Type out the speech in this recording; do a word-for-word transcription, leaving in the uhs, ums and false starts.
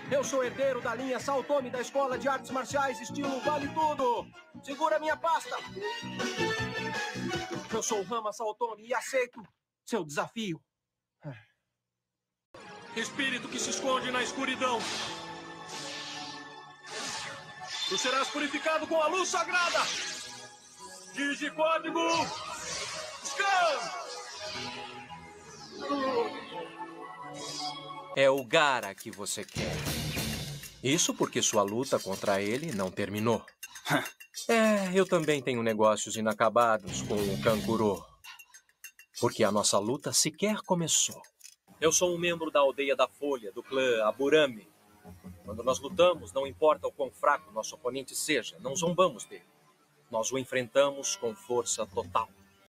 Eu sou herdeiro da linha Saotome da Escola de Artes Marciais, estilo Vale Tudo. Segura minha pasta. Eu sou o Rama Saotome e aceito seu desafio. Espírito que se esconde na escuridão. Tu serás purificado com a luz sagrada. Digicódigo Scan! É o Gaara que você quer. Isso porque sua luta contra ele não terminou. É, eu também tenho negócios inacabados com o Kankuro. Porque a nossa luta sequer começou. Eu sou um membro da Aldeia da Folha, do clã Aburame. Quando nós lutamos, não importa o quão fraco nosso oponente seja, não zombamos dele. Nós o enfrentamos com força total.